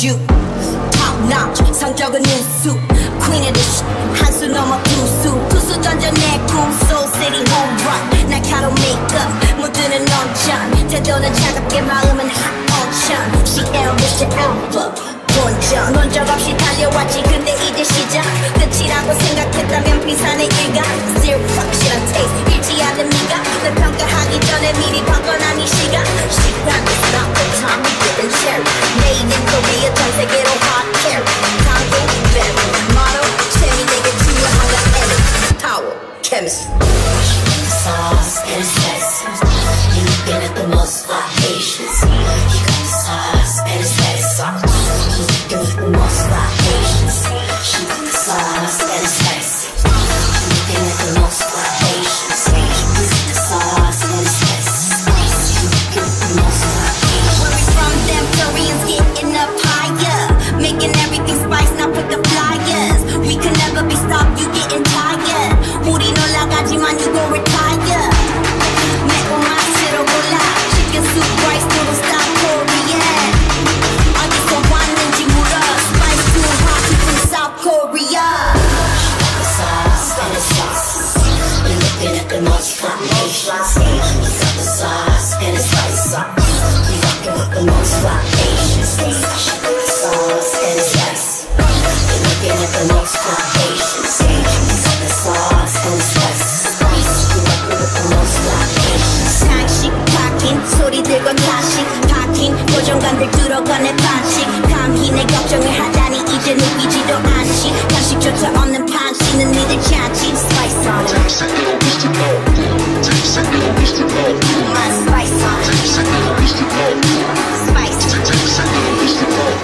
you. Top notch 성적은 우수 Queen of the shit 한수 넘어 투수 던져내고 Soul City home run 날카로운 메이크업 무드는 넌전 태도는 차갑게 마음은 hot on She Elvis the Alpha 본전 논적 없이 달려왔지 근데 이제 시작 끝이라고 생각했다면 비산의 일각 Still 확실한 taste 잃지 않는 미각 널 평가하기 전에 미리 바꿔난 이 시각 시간이 stop the time we getting cherry Made in Korea 전 세계로 hot carry 강도 berry model 재미 내게 중요한 건 edit power chemistry sauce and it's spicy. You looking at the most fly Asians. You got the sauce and it's spicy. You looking at the most fly Asians. She got the sauce and it's spicy. You looking at the most fly Asians. You got the sauce and it's spicy. You looking at the most fly Asians. Where we from, them Koreans getting up higher, making everything spice. Now put the flyers. We can never be stopped. You getting tired. 우린 올라가지만 you gon' retire. 매콤한 골라 chicken soup rice noodles style Korean. 어디서 왔는지 물어. Spice too hot from South Korea. The sauce and it's spicy. You looking at the most fly Asians. You got the sauce and it's spicy. You rockin' with the most fly Asians. She got the sauce and it's spicy. You looking at the most fly Asians. You got the sauce and it's spicy. You rockin' with the most fly Asians. 상식 파킹 소리 들고 다시 파킹 고정관들 들어가네 반칙 감히 내 걱정을 하다니 이제 느끼지도 않지 간식조차 없는 판치는 니들 잔치 Spice on it My spice on it Spice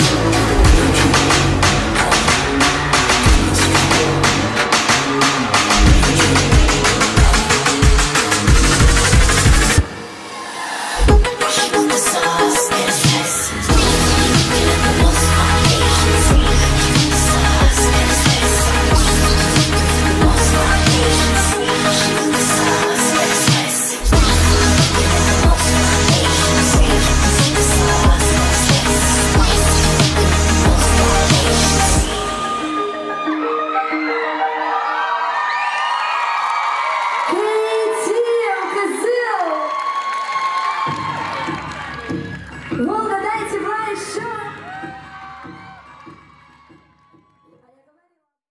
She got the sauce and it's spicy. You looking at the most fly Asians. You got the sauce and it's spicy. You looking at the most fly Asians. She got the sauce and it's spicy. You looking at the most fly Asians. You got the sauce and it's spicy. You looking at the most fly Asians. Волга, дайте Брайан Шоу!